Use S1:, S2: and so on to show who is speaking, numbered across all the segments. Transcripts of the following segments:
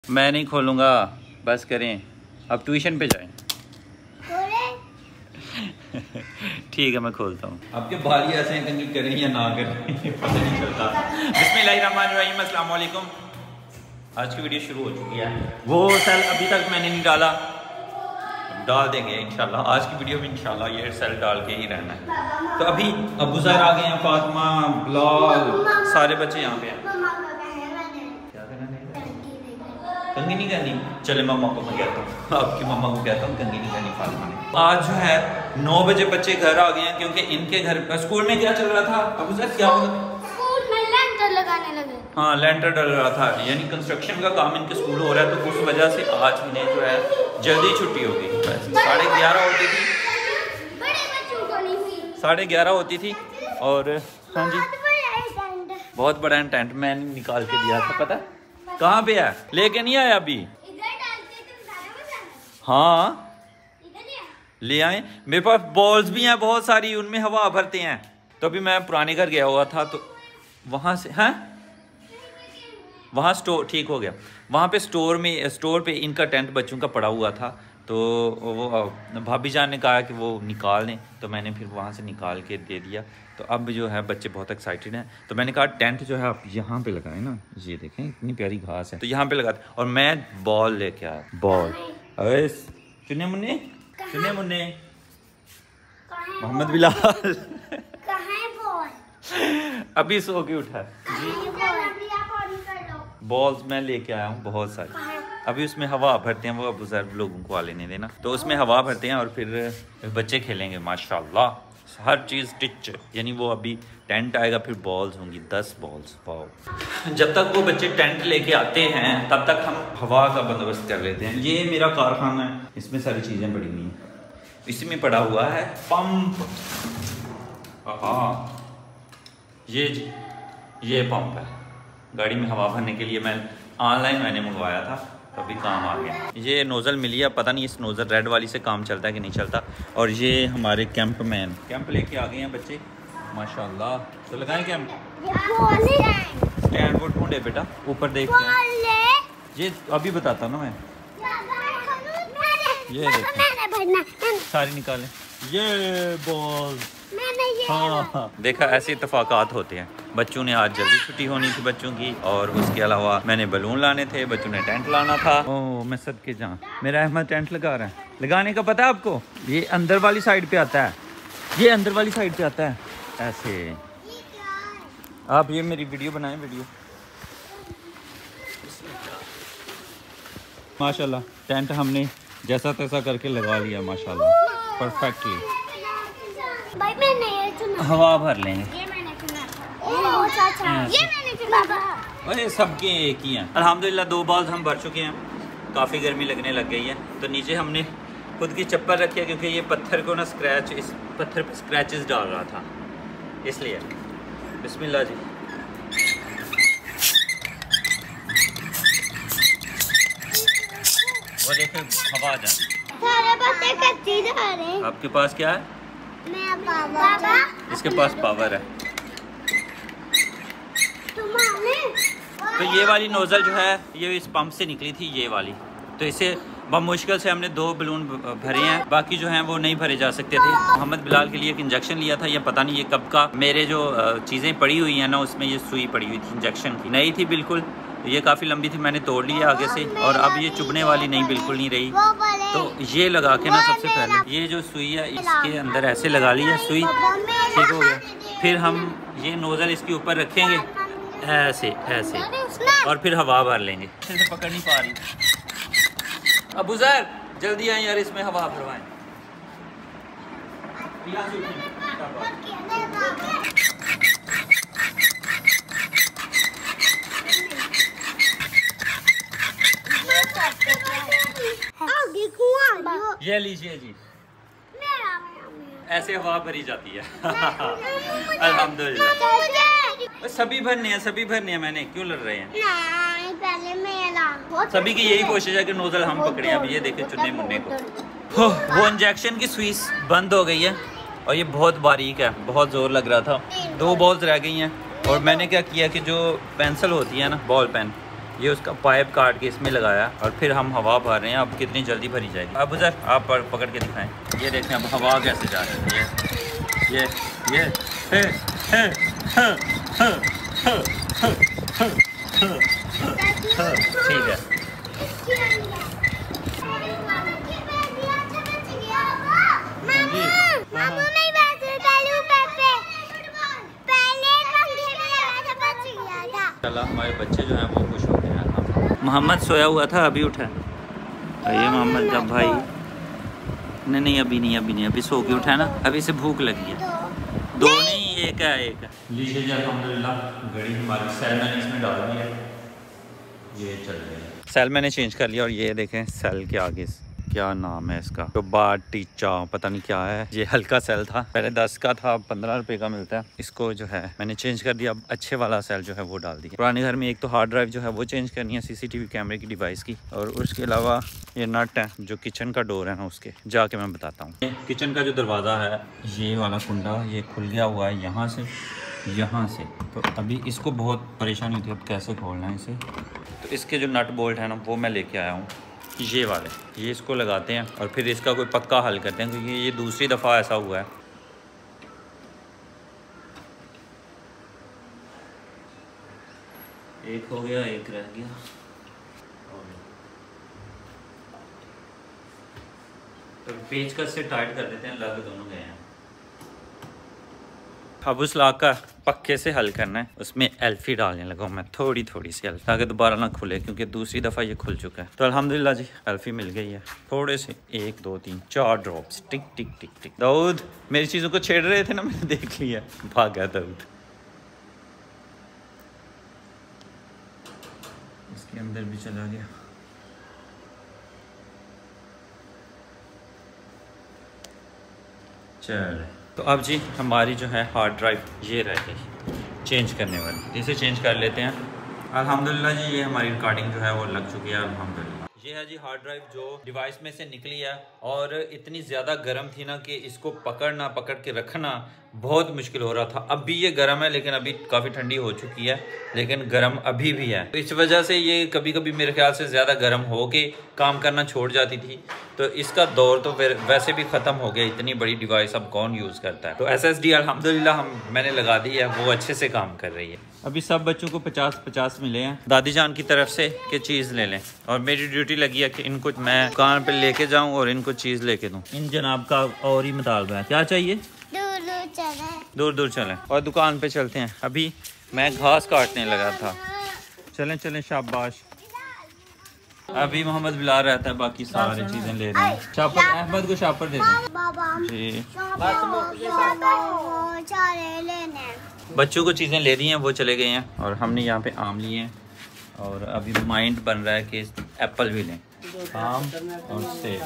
S1: मैं नहीं खोलूँगा, बस करें, अब ट्यूशन पे जाएं। ठीक है मैं खोलता हूँ। आपके बाल ही ऐसे हैं कि करें या ना करें पता नहीं चलता। बिस्मिल्लाहिर्रहमानिर्रहीम, अस्सलाम वालेकुम। आज की वीडियो शुरू हो चुकी है। वो सेल अभी तक मैंने नहीं डाला, डाल देंगे इंशाल्लाह। आज की वीडियो में इंशाल्लाह ये सेल डाल के ही रहना है। तो अभी अबू ज़हर आ गए हैं, फातिमा, बिलाल, सारे बच्चे यहाँ पे हैं। कंघी नहीं करनी, चले मम्मा को मैं कहता हूँ, आपकी मम्मा को कहता हूँ कंघी नहीं करनी फातिमा ने। आज जो है 9 बजे बच्चे घर आ गए हैं क्योंकि इनके घर स्कूल में क्या चल रहा था अबू ज़हर, क्या हुआ?
S2: स्कूल में लेंटर लगाने लगे।
S1: हाँ लेंटर डल रहा था, यानी कंस्ट्रक्शन का काम इनके स्कूल हो रहा है, तो उस वजह से आज इन्हें जो है जल्दी छुट्टी हो गई। 11:30 होती थी,
S2: बड़े बच्चों को नहीं हुई,
S1: 11:30 होती थी। और हाँ जी बहुत बड़ा टेंट मैंने निकाल के दिया था, पता है कहाँ पे है, लेके नहीं आया अभी। हाँ ले आए, मेरे पास बॉल्स भी हैं बहुत सारी, उनमें हवा भरते हैं। तो अभी मैं पुराने घर गया हुआ था तो वहाँ से हैं, वहाँ स्टोर ठीक हो गया, वहाँ पे स्टोर पे इनका टेंट बच्चों का पड़ा हुआ था। तो वो भाभी जान ने कहा कि वो निकाल लें, तो मैंने फिर वहाँ से निकाल के दे दिया। तो अब जो है बच्चे बहुत एक्साइटेड हैं, तो मैंने कहा टेंट जो है आप यहाँ पे लगाएं ना, ये देखें इतनी प्यारी घास है, तो यहाँ पे लगाते। और मैं बॉल लेके आया, बॉल। अरे चुने मुन्ने, चुने मुन्ने, मोहम्मद बिलाल अभी सो के उठा जी। बॉल्स मैं लेके आया हूँ बहुत सारी, अभी उसमें हवा भरते हैं, वो अबू ज़हर लोगों को आ लेने देना, तो उसमें हवा भरते हैं और फिर बच्चे खेलेंगे माशाल्लाह, हर चीज़ टिच, यानी वो अभी टेंट आएगा फिर बॉल्स होंगी 10 बॉल्स। वाओ, जब तक वो बच्चे टेंट लेके आते हैं तब तक हम हवा का बंदोबस्त कर लेते हैं। ये मेरा कारखाना है, इसमें सारी चीज़ें पड़ी हुई हैं, इसी में पड़ा हुआ है पंप। हाँ ये पंप है, गाड़ी में हवा भरने के लिए। मैं ऑनलाइन मैंने मंगवाया था, तभी काम आ गया। ये नोज़ल मिली है, पता नहीं इस नोज़ल रेड वाली से काम चलता है कि नहीं चलता। और ये हमारे कैंप लेके आ गए हैं बच्चे माशाल्लाह। तो लगाएं कैंप, स्टैंड वो ढूंढे बेटा, ऊपर देखते हैं। ये अभी बताता ना मैं, ये देखो सारी निकालें ये बॉल। हाँ देखा, ऐसे इत्तेफाकात होते हैं। बच्चों ने आज जल्दी छुट्टी होनी थी बच्चों की, और उसके अलावा मैंने बलून लाने थे, बच्चों ने टेंट लाना था। ओह मैं सदके जाऊं, मेरा अहमद टेंट लगा रहा है। लगाने का पता है आपको, ये अंदर वाली साइड पे आता है, ये अंदर वाली साइड पे आता है ऐसे। आप ये मेरी वीडियो बनाएं, वीडियो। माशाल्लाह टेंट हमने जैसा तैसा करके लगा लिया माशाल्लाह परफेक्टली।
S2: भाई मैंने ये चुना,
S1: हवा भर लेंगे,
S2: ये मैंने चुना, ये मैंने चुना।
S1: अरे सबके एक ही हैं अल्हम्दुलिल्लाह। 2 बॉल्स हम भर चुके हैं, काफ़ी गर्मी लगने लग गई है, तो नीचे हमने खुद की चप्पल रखी है क्योंकि ये पत्थर को ना इस पत्थर पे स्क्रैचेस डाल रहा था, इसलिए। बिस्मिल्लाह जी। वो देखें हवा आ जाती,
S2: सारे बच्चे कच्ची जा रहे हैं।
S1: आपके पास क्या है?
S2: मैं पापा,
S1: इसके पास पावर है।
S2: तुम्हारे
S1: तो ये वाली नोज़ल जो है ये इस पंप से निकली थी, ये वाली, तो इसे बहुत मुश्किल से हमने 2 बलून भरे हैं, बाकी जो हैं वो नहीं भरे जा सकते थे। मोहम्मद बिलाल के लिए एक इंजेक्शन लिया था, ये पता नहीं ये कब का, मेरे जो चीज़ें पड़ी हुई हैं ना उसमें ये सुई पड़ी हुई थी इंजेक्शन की, नई थी बिल्कुल, ये काफ़ी लंबी थी, मैंने तोड़ लिया आगे से, और अब ये चुभने वाली नहीं, बिल्कुल नहीं रही। तो ये लगा के ना सबसे पहले ये जो सुई है इसके अंदर ऐसे लगा ली है सुई, ठीक हो गया। फिर हम ये नोज़ल इसके ऊपर रखेंगे ऐसे ऐसे, और फिर हवा भर लेंगे। अच्छे से पकड़ नहीं पा रही। अबू ज़हर जल्दी आए यार, इसमें हवा भरवाएं। ये लीजिए जी, ऐसे हवा भरी जाती है अल्हम्दुलिल्लाह। सभी भरने हैं, मैंने क्यों लड़ रहे हैं?
S2: पहले मेरा
S1: सभी की यही कोशिश है कि नोज़ल हम पकड़े। अब ये देखे चुन्ने मुन्ने को, वो इंजेक्शन की सुई बंद हो गई है, और ये बहुत बारीक है, बहुत ज़ोर लग रहा था। 2 बॉल्स रह गई हैं, और मैंने क्या किया कि जो पेंसिल होती है ना, बॉल पेन, ये उसका पाइप काट के इसमें लगाया और फिर हम हवा भर रहे हैं। अब कितनी जल्दी भरी जाएगी। अब उधर आप पकड़ के दिखाएं। ये देखें अब हवा कैसे जा रही है। ये हे, हे, हे, हे, हे, हे, हे, ठीक है। चला हमारे बच्चे जो हैं वो खुश हो गए हैं। मोहम्मद सोया हुआ था, अभी उठा। ये मोहम्मद का भाई नहीं अभी सो के उठा ना, अभी से भूख लगी है। दो नहीं, एक है। लीजिए जी अल्हम्दुलिल्लाह घड़ी हमारी सेल मैंने इसमें डाल दी है, ये चल रही है। सेल मैंने चेंज कर लिया और ये देखें सेल के आगे क्या नाम है इसका, तो टीचा पता नहीं क्या है। ये हल्का सेल था, पहले 10 का था, 15 रुपए का मिलता है। इसको जो है मैंने चेंज कर दिया, अब अच्छे वाला सेल जो है वो डाल दिया। पुराने घर में एक तो हार्ड ड्राइव जो है वो चेंज करनी है CCTV कैमरे की डिवाइस की, और उसके अलावा ये नट है जो किचन का डोर है ना, उसके जाके मैं बताता हूँ। किचन का जो दरवाज़ा है ये वाला कुंडा ये खुल गया हुआ है यहाँ से, तो अभी इसको बहुत परेशानी होती है अब कैसे खोलना है इसे। तो इसके जो नट बोल्ट है ना वो मैं लेके आया हूँ, ये वाले, ये इसको लगाते हैं और फिर इसका कोई पक्का हल करते हैं, क्योंकि ये दूसरी दफ़ा ऐसा हुआ है। एक हो गया, एक रह गया। तो पेचकस से टाइट कर देते हैं, लग दोनों गए हैं। अब उस लाक का पक्के से हल करना है, उसमें एल्फी डालने लगा मैं, थोड़ी सी एल्फी, ताकि दोबारा ना खुले, क्योंकि दूसरी दफ़ा ये खुल चुका है। तो अल्हम्दुलिल्लाह जी एल्फी मिल गई है, थोड़े से 1 2 3 4 ड्रॉप्स, टिक टिक टिक टिक। दाऊद मेरी चीज़ों को छेड़ रहे थे ना, मैंने देख लिया, भाग गया दाऊद। इसके अंदर भी चला गया। चल तो अब जी हमारी जो है हार्ड ड्राइव ये रह गई चेंज करने वाली, इसे चेंज कर लेते हैं। अल्हम्दुलिल्लाह जी ये हमारी रिकॉर्डिंग जो है वो लग चुकी है अल्हम्दुलिल्लाह। ये है जी हार्ड ड्राइव जो डिवाइस में से निकली है, और इतनी ज़्यादा गर्म थी ना कि इसको पकड़ के रखना बहुत मुश्किल हो रहा था। अब भी ये गर्म है, लेकिन अभी काफ़ी ठंडी हो चुकी है, लेकिन गर्म अभी भी है। तो इस वजह से ये कभी कभी मेरे ख्याल से ज़्यादा गर्म हो के काम करना छोड़ जाती थी। तो इसका दौर तो फिर वैसे भी ख़त्म हो गया, इतनी बड़ी डिवाइस अब कौन यूज़ करता है। तो SSD अल्हम्दुलिल्लाह मैंने लगा दी है, वो अच्छे से काम कर रही है। अभी सब बच्चों को 50-50 मिले हैं दादी जान की तरफ से कि चीज़ ले लें, और मेरी ड्यूटी लगी है कि इनको मैं दुकान पे लेके जाऊं और इनको चीज़ लेके दूं। इन जनाब का और ही मुतालबा है, क्या चाहिए? दूर चलें और दुकान पे चलते हैं। अभी मैं घास काटने लगा था, चलें शाबाश। अभी मोहम्मद बिलाल रहता है, बाकी सारी चीज़ें ले रहे हैं। शापर अहमद को शापर दे दें जी। बच्चों को चीज़ें ले दी हैं, वो चले गए हैं, और हमने यहाँ पे आम लिए हैं, और अभी माइंड बन रहा है कि एप्पल भी लें, आम और सेब।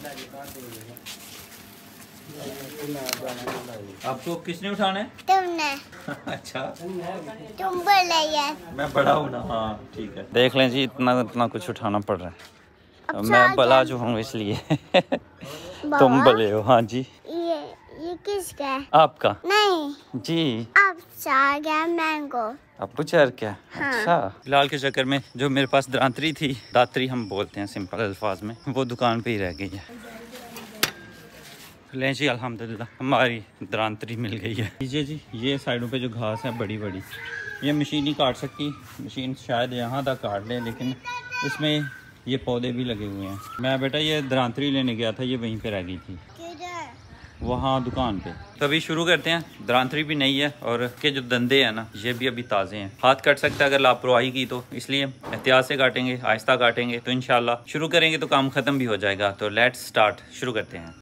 S1: आपको किसने उठाना है? तुमने। अच्छा तुम बड़े, मैं बड़ा हूँ ना। हाँ ठीक है, देख लें जी इतना कुछ उठाना पड़ रहा है। मैं बड़ा जो हूँ इसलिए तुम बड़े हो। हाँ जी। ये किसका है? आपका? नहीं जी, आप मैंगो आपको चार क्या? हाँ। अच्छा, फिलहाल के चक्कर में जो मेरे पास दात्री हम बोलते हैं सिंपल अल्फाज में, वो दुकान पे ही रह गई है। लें जी अल्हम्दुलिल्लाह हमारी दरांतरी मिल गई है। लीजिए जी, ये साइडों पे जो घास है बड़ी ये मशीन ही काट सकती, मशीन शायद यहाँ तक काट ले, लेकिन इसमें ये पौधे भी लगे हुए हैं। मैं बेटा ये दरांतरी लेने गया था, ये वहीं पे रह गई थी, वहाँ दुकान पे। तो अभी शुरू करते हैं। दरांतरी भी नहीं है, और के जो दंदे हैं ना ये भी अभी ताज़े हैं, हाथ कट सकता है अगर लापरवाही की, तो इसलिए एहतियात से काटेंगे, आहिस्ता काटेंगे, तो इंशाल्लाह शुरू करेंगे तो काम ख़त्म भी हो जाएगा। तो लेट्स स्टार्ट, शुरू करते हैं।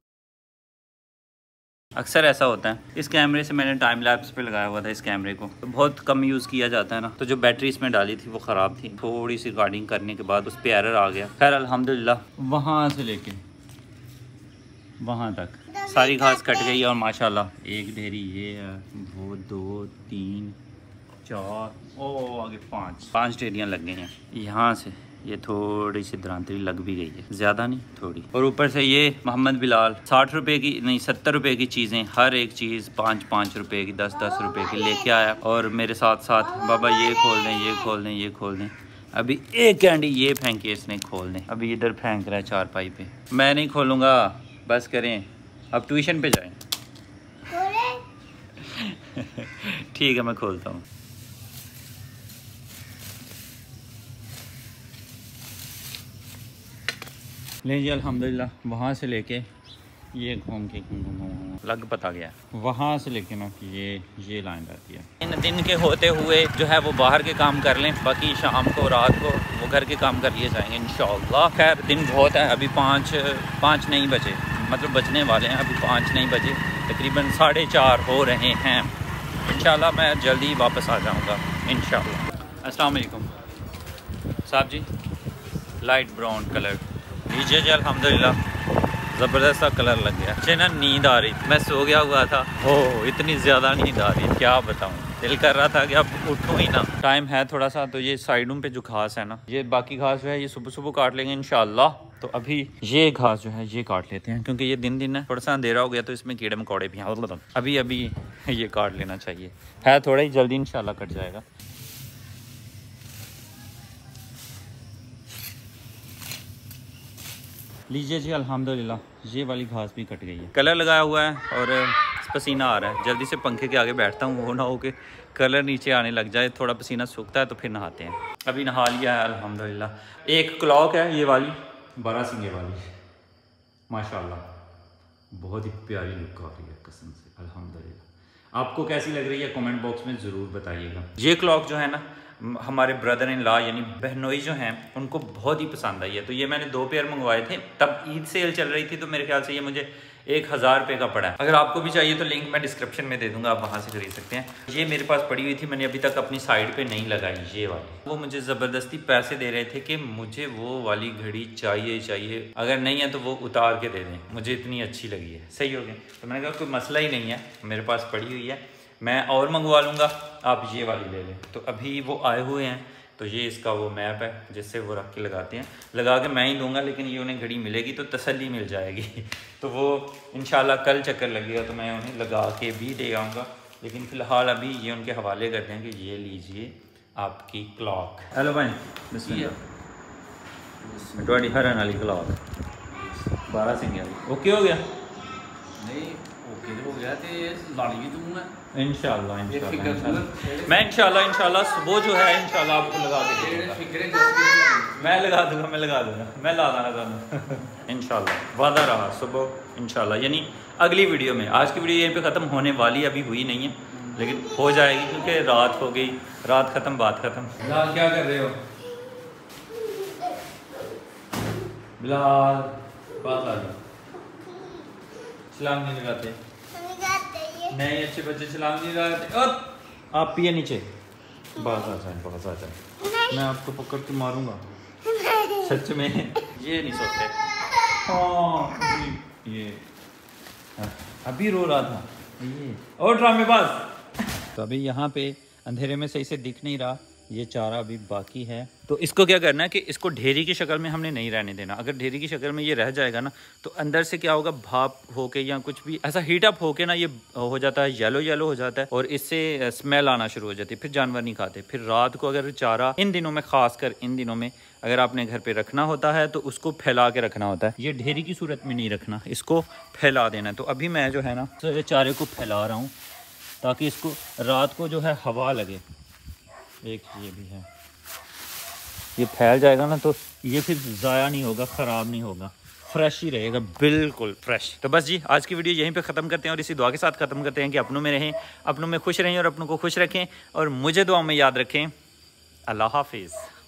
S1: अक्सर ऐसा होता है, इस कैमरे से मैंने टाइम लैप्स पे लगाया हुआ था इस कैमरे को, तो बहुत कम यूज़ किया जाता है ना, तो जो बैटरी इसमें डाली थी वो ख़राब थी। थोड़ी सी रिकॉर्डिंग करने के बाद उस पर एरर आ गया। खैर अल्हम्दुलिल्लाह वहाँ से लेके वहाँ तक सारी घास कट गई, और माशाल्लाह एक ढेरी ये है, वो 2 3 4 ओ आगे 5 ढेरियाँ लग गई हैं। यहाँ से ये थोड़ी सी दरांतरी लग भी गई है, ज़्यादा नहीं थोड़ी। और ऊपर से ये मोहम्मद बिलाल 60 रुपए की नहीं 70 रुपए की चीज़ें, हर एक चीज़ 5-5 रुपए की, 10-10 रुपए की लेके आया, और मेरे साथ बाबा ये खोल दें, ये खोल दें, ये खोल दें। अभी एक कैंडी ये फेंकी इसने खोलने, अभी इधर फेंक रहा है चारपाई पे। मैं नहीं खोलूँगा, बस करें, अब ट्यूशन पे जाएं। ठीक है मैं खोलता हूँ। ले जी अल्हम्दुलिल्लाह, वहाँ से लेके ये घूम के लग पता गया, वहाँ से लेके ना ये लाइन रहती है। इन दिन के होते हुए जो है वो बाहर के काम कर लें, बाकी शाम को रात को वो घर के काम कर लिए जाएंगे इंशाअल्लाह। खैर दिन बहुत है, अभी पाँच नहीं बजे, मतलब बजने वाले हैं, अभी 5 नहीं बजे, तकरीबन 4:30 हो रहे हैं। इंशाल्लाह मैं जल्दी वापस आ जाऊँगा इंशाल्लाह। अस्सलाम वालेकुम साहब जी, लाइट ब्राउन कलर लीजिए जी अल्हम्दुलिल्लाह, ज़बरदस्त सा कलर लग गया। मुझे ना नींद आ रही, मैं सो गया हुआ था, ओह इतनी ज़्यादा नींद आ रही, क्या बताऊँ, दिल कर रहा था कि अब उठूँ ही ना। टाइम है थोड़ा सा, तो ये साइडों पे जो घास है ना, ये बाकी घास जो है ये सुबह सुबह काट लेंगे इंशाल्लाह। तो अभी ये घास जो है ये काट लेते हैं, क्योंकि ये दिन है, थोड़ा सा अंधेरा हो गया तो इसमें कीड़े मकोड़े भी हैं, अभी ये काट लेना चाहिए, है थोड़ा ही जल्दी इंशाल्लाह कट जाएगा। लीजिए जी अल्हम्दुलिल्लाह, ये वाली घास भी कट गई है। कलर लगाया हुआ है और पसीना आ रहा है, जल्दी से पंखे के आगे बैठता हूँ, वो ना हो कि कलर नीचे आने लग जाए, थोड़ा पसीना सूखता है तो फिर नहाते हैं। अभी नहा लिया है अल्हम्दुलिल्लाह। एक क्लॉक है ये वाली, 12 सिंगे वाली, माशाल्लाह बहुत ही प्यारी लुक आ रही है कसम से अल्हम्दुलिल्लाह। आपको कैसी लग रही है कमेंट बॉक्स में ज़रूर बताइएगा। ये क्लॉक जो है ना हमारे ब्रदर इन लॉ यानी बहनोई जो हैं उनको बहुत ही पसंद आई है, तो ये मैंने 2 पेयर मंगवाए थे, तब ईद सेल चल रही थी, तो मेरे ख्याल से ये मुझे 1000 रुपये का पड़ा है। अगर आपको भी चाहिए तो लिंक मैं डिस्क्रिप्शन में दे दूंगा, आप वहाँ से खरीद सकते हैं। ये मेरे पास पड़ी हुई थी, मैंने अभी तक अपनी साइड पे नहीं लगाई ये वाली। वो मुझे ज़बरदस्ती पैसे दे रहे थे कि मुझे वो वाली घड़ी चाहिए, अगर नहीं है तो वो उतार के दे दें, मुझे इतनी अच्छी लगी है। सही हो गया, तो मैंने कहा कोई मसला ही नहीं है, मेरे पास पड़ी हुई है, मैं और मंगवा लूँगा, आप ये वाली ले लें। तो अभी वो आए हुए हैं, तो ये इसका वो मैप है जिससे वो रख के लगाते हैं, लगा के मैं ही दूंगा, लेकिन ये उन्हें घड़ी मिलेगी तो तसल्ली मिल जाएगी। तो वो इंशाल्लाह कल चक्कर लगेगा तो मैं उन्हें लगा के भी दे आऊँगा, लेकिन फ़िलहाल अभी ये उनके हवाले करते हैं कि ये लीजिए आपकी क्लॉक। हेलो भाई, थोड़ी हरन वाली क्लॉक 12 सिंगे वाली ओके हो गया?
S3: नहीं ओके हो गया तो लानी भी दूंगा
S1: इंशाल्लाह। मैं इंशाल्लाह सुबह जो है इंशाल्लाह आपको लगा के दूंगा, मैं लगा दूंगा, मैं ला दूंगा इंशाल्लाह, वादा रहा सुबह इंशाल्लाह, यानी अगली वीडियो में। आज की वीडियो यहीं पे ख़त्म होने वाली, अभी हुई नहीं है लेकिन हो जाएगी क्योंकि रात हो गई, रात ख़त्म बात ख़त्म। बिलाल क्या कर रहे हो? बिलाल बात आ रही, सलाम नहीं लगाते, नहीं अच्छे बच्चे सलाम नहीं लगाते। आप पिए नीचे, बात आ जाए, मैं आपको पकड़ के मारूंगा सच में। ये नहीं सोते, हाँ ये अभी रो रहा था ये, और ड्रामेबाज। तो अभी यहाँ पे अंधेरे में सही से दिख नहीं रहा, ये चारा अभी बाकी है। तो इसको क्या करना है कि इसको ढेरी की शक्ल में हमने नहीं रहने देना। अगर ढेरी की शक्ल में ये रह जाएगा ना तो अंदर से क्या होगा, भाप होके या कुछ भी ऐसा हीट अप होके ना ये हो जाता है, येलो हो जाता है और इससे स्मेल आना शुरू हो जाती है, फिर जानवर नहीं खाते। फिर रात को अगर चारा इन दिनों में, खासकर इन दिनों में अगर आपने घर पे रखना होता है तो उसको फैला के रखना होता है, ये ढेरी की सूरत में नहीं रखना, इसको फैला देना है। तो अभी मैं जो है ना चारे को फैला रहा हूँ ताकि इसको रात को जो है हवा लगे। एक ये भी है, ये फैल जाएगा ना तो ये फिर ज़ाया नहीं होगा, ख़राब नहीं होगा, फ्रेश ही रहेगा, बिल्कुल फ्रेश। तो बस जी आज की वीडियो यहीं पे ख़त्म करते हैं और इसी दुआ के साथ ख़त्म करते हैं कि अपनों में रहें, अपनों में खुश रहें और अपनों को खुश रखें और मुझे दुआ में याद रखें। अल्लाह हाफिज़।